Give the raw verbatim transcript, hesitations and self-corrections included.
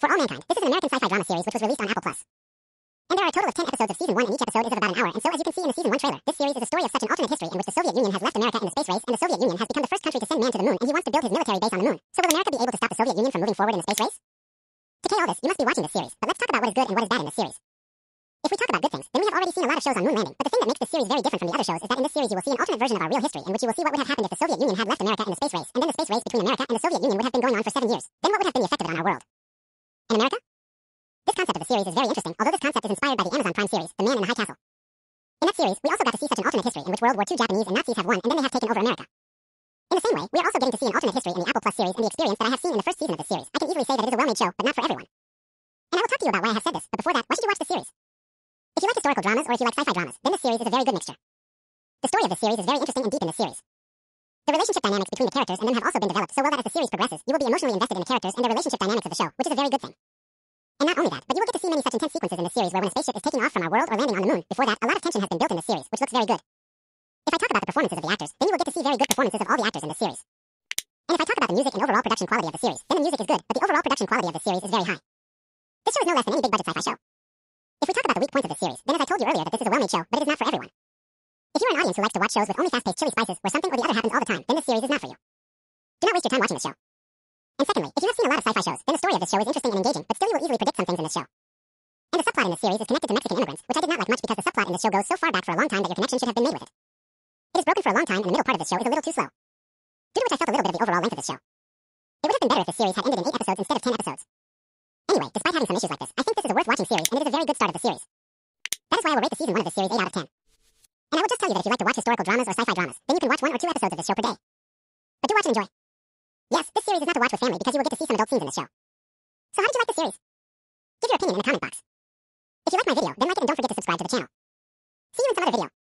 For All Mankind. This is an American sci-fi drama series which was released on Apple Plus. And there are a total of ten episodes of season one, and each episode is of about an hour. And so, as you can see in the season one trailer, this series is a story of such an alternate history in which the Soviet Union has left America in the space race, and the Soviet Union has become the first country to send man to the moon, and he wants to build his military base on the moon. So will America be able to stop the Soviet Union from moving forward in the space race? To K all this, you must be watching this series. But let's talk about what is good and what is bad in this series. If we talk about good things, then we have already seen a lot of shows on moon landing. But the thing that makes this series very different from the other shows is that in this series you will see an alternate version of our real history, in which you will see what would have happened if the Soviet Union had left America in the space race, and then the space race between America and the Soviet Union would have been going on for seven years. Then what would have been the effect of it on our world? In America? This concept of the series is very interesting, although this concept is inspired by the Amazon Prime series, The Man in the High Castle. In that series, we also got to see such an alternate history in which World War Two Japanese and Nazis have won, and then they have taken over America. In the same way, we are also getting to see an alternate history in the Apple Plus series, and the experience that I have seen in the first season of this series. I can easily say that it is a well-made show, but not for everyone. And I will talk to you about why I have said this, but before that, why should you watch the series? If you like historical dramas, or if you like sci-fi dramas, then this series is a very good mixture. The story of this series is very interesting and deep in this series. The relationship dynamics between the characters and them have also been developed so well that as the series progresses, you will be emotionally invested in the characters and the relationship dynamics of the show, which is a very good thing. And not only that, but you will get to see many such intense sequences in this series where when a spaceship is taking off from our world or landing on the moon, before that, a lot of tension has been built in this series, which looks very good. If I talk about the performances of the actors, then you will get to see very good performances of all the actors in this series. And if I talk about the music and overall production quality of the series, then the music is good, but the overall production quality of the series is very high. This show is no less than any big budget sci-fi show. If we talk about the weak points of this series, then as I told you earlier that this is a well-made show, but it is not for everyone. If you are an audience who likes to watch shows with only fast-paced chili spices, where something or the other happens all the time, then this series is not for you. Do not waste your time watching this show. And secondly, if you have seen a lot of sci-fi shows, then the story of this show is interesting and engaging, but still you will easily predict some things in this show. And the subplot in this series is connected to Mexican immigrants, which I did not like much because the subplot in this show goes so far back for a long time that your connection should have been made with it. It is broken for a long time, and the middle part of this show is a little too slow. Due to which I felt a little bit of the overall length of this show. It would have been better if the series had ended in eight episodes instead of ten episodes. Anyway, despite having some issues like this, I think this is a worth watching series, and it is a very good start of the series. That is why I will rate the season one of this series eight out of ten. And I will just tell you that if you like to watch historical dramas or sci-fi dramas, then you can watch one or two episodes of this show per day. But do watch and enjoy. Yes, this series is not to watch with family because you will get to see some adult scenes in this show. So how did you like the series? Give your opinion in the comment box. If you like my video, then like it and don't forget to subscribe to the channel. See you in some other video.